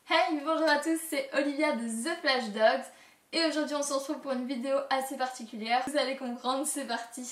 Hey, bonjour à tous, c'est Olivia de The Flash Dogs et aujourd'hui on se retrouve pour une vidéo assez particulière. Vous allez comprendre, c'est parti.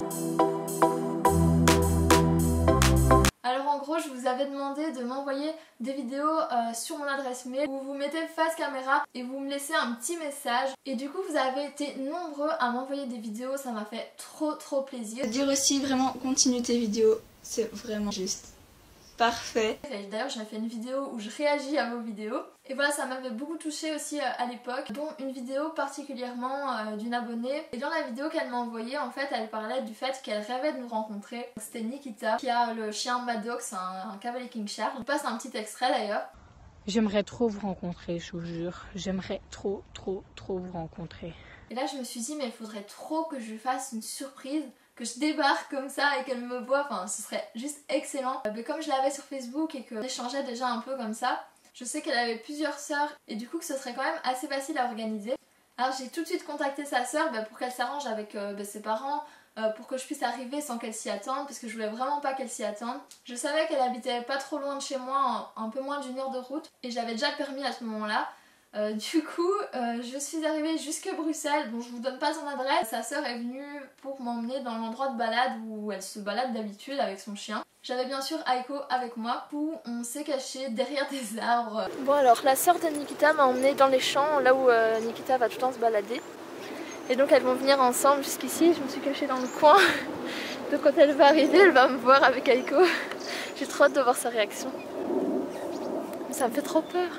Alors en gros, je vous avais demandé de m'envoyer des vidéos sur mon adresse mail où vous mettez face caméra et vous me laissez un petit message. Et du coup, vous avez été nombreux à m'envoyer des vidéos, ça m'a fait trop plaisir. Dire aussi vraiment continue tes vidéos, c'est vraiment juste parfait. D'ailleurs, j'avais fait une vidéo où je réagis à vos vidéos. Et voilà, ça m'avait beaucoup touchée aussi à l'époque, dont une vidéo particulièrement d'une abonnée. Et dans la vidéo qu'elle m'a envoyée, en fait, elle parlait du fait qu'elle rêvait de nous rencontrer. C'était Nikita, qui a le chien Maddox, un Cavalier King Charles. Je vous passe un petit extrait d'ailleurs. J'aimerais trop vous rencontrer, je vous jure. J'aimerais trop vous rencontrer. Et là, je me suis dit, mais il faudrait trop que je lui fasse une surprise, que je débarque comme ça et qu'elle me voit, enfin ce serait juste excellent. Mais comme je l'avais sur Facebook et qu'on échangeait déjà un peu comme ça, je sais qu'elle avait plusieurs sœurs et du coup que ce serait quand même assez facile à organiser. Alors j'ai tout de suite contacté sa sœur pour qu'elle s'arrange avec ses parents, pour que je puisse arriver sans qu'elle s'y attende, parce que je voulais vraiment pas qu'elle s'y attende. Je savais qu'elle habitait pas trop loin de chez moi, un peu moins d'1 heure de route, et j'avais déjà le permis à ce moment-là. Du coup, je suis arrivée jusque Bruxelles, bon je vous donne pas son adresse. Sa sœur est venue pour m'emmener dans l'endroit de balade où elle se balade d'habitude avec son chien. J'avais bien sûr Aiko avec moi, où on s'est caché derrière des arbres. Bon alors, la sœur de Nikita m'a emmenée dans les champs, là où Nikita va tout le temps se balader. Et donc elles vont venir ensemble jusqu'ici, je me suis cachée dans le coin. Donc quand elle va arriver, elle va me voir avec Aiko. J'ai trop hâte de voir sa réaction. Mais ça me fait trop peur.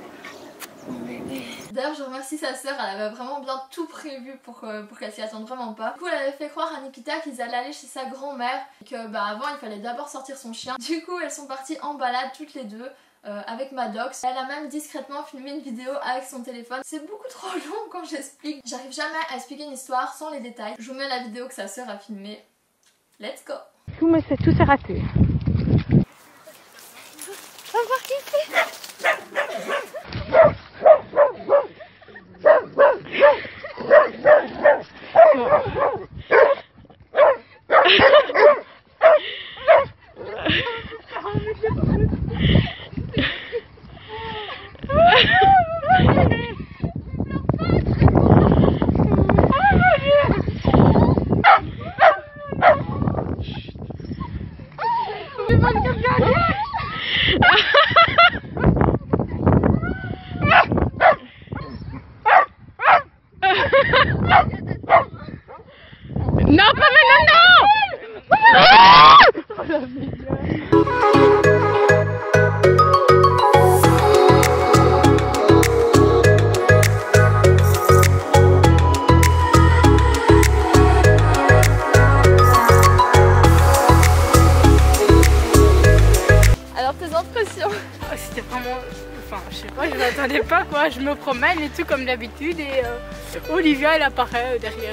D'ailleurs je remercie sa sœur, elle avait vraiment bien tout prévu pour qu'elle s'y attende vraiment pas. Du coup elle avait fait croire à Nikita qu'ils allaient aller chez sa grand-mère et que avant il fallait d'abord sortir son chien. Du coup elles sont parties en balade toutes les deux avec Maddox. Elle a même discrètement filmé une vidéo avec son téléphone. C'est beaucoup trop long quand j'explique. J'arrive jamais à expliquer une histoire sans les détails. Je vous mets la vidéo que sa sœur a filmée. Let's go. Tout s'est raté. On va voir qui c'est. Non, pas maintenant, Alors tes impressions? C'était vraiment... Enfin, je sais pas, je m'attendais pas quoi. Je me promène et tout comme d'habitude et Olivia elle apparaît derrière...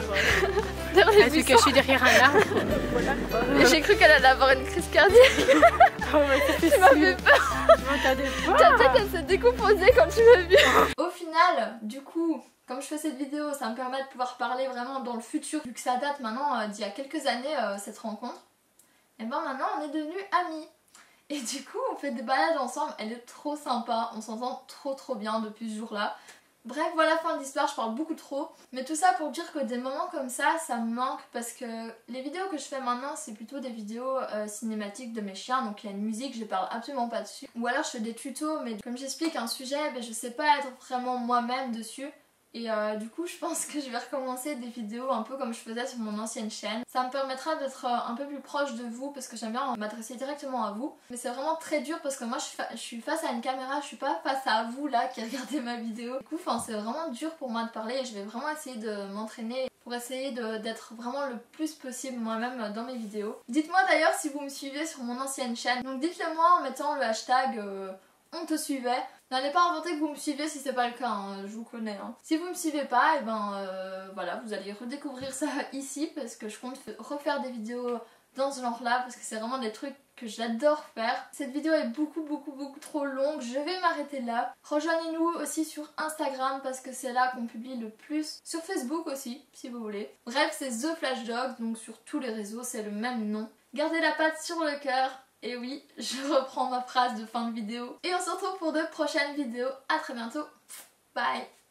elle se cachait derrière un arbre. Voilà, quoi. Et j'ai cru qu'elle allait avoir une crise cardiaque. Oh, ouais, Tu m'as fait peur. je m'attendais pas. Ta tête elle s'est décomposée quand tu m'as vu. Au final, du coup, comme je fais cette vidéo, ça me permet de pouvoir parler vraiment dans le futur, vu que ça date maintenant d'il y a quelques années cette rencontre. Et ben maintenant on est devenus amis. Et du coup on fait des balades ensemble, elle est trop sympa, on s'entend trop bien depuis ce jour-là. Bref, voilà, fin de l'histoire, je parle beaucoup trop. Mais tout ça pour dire que des moments comme ça me manque parce que les vidéos que je fais maintenant, c'est plutôt des vidéos cinématiques de mes chiens. Donc il y a une musique, je parle absolument pas dessus. Ou alors je fais des tutos, mais comme j'explique un sujet, je sais pas être vraiment moi-même dessus. Et du coup je pense que je vais recommencer des vidéos un peu comme je faisais sur mon ancienne chaîne. Ça me permettra d'être un peu plus proche de vous parce que j'aime bien m'adresser directement à vous. Mais c'est vraiment très dur parce que moi je suis face à une caméra, je suis pas face à vous là qui regardez ma vidéo. Du coup c'est vraiment dur pour moi de parler et je vais vraiment essayer de m'entraîner pour essayer d'être vraiment le plus possible moi-même dans mes vidéos. Dites-moi d'ailleurs si vous me suivez sur mon ancienne chaîne. Donc dites-le moi en mettant le hashtag on te suivait. N'allez pas inventer que vous me suivez si c'est pas le cas, hein, je vous connais. Hein. Si vous me suivez pas, et voilà, vous allez redécouvrir ça ici parce que je compte refaire des vidéos dans ce genre-là parce que c'est vraiment des trucs que j'adore faire. Cette vidéo est beaucoup trop longue, je vais m'arrêter là. Rejoignez-nous aussi sur Instagram parce que c'est là qu'on publie le plus. Sur Facebook aussi, si vous voulez. Bref, c'est The Flash Dogs, donc sur tous les réseaux, c'est le même nom. Gardez la patte sur le cœur Et oui, je reprends ma phrase de fin de vidéo. Et on se retrouve pour de prochaines vidéos. À très bientôt. Bye.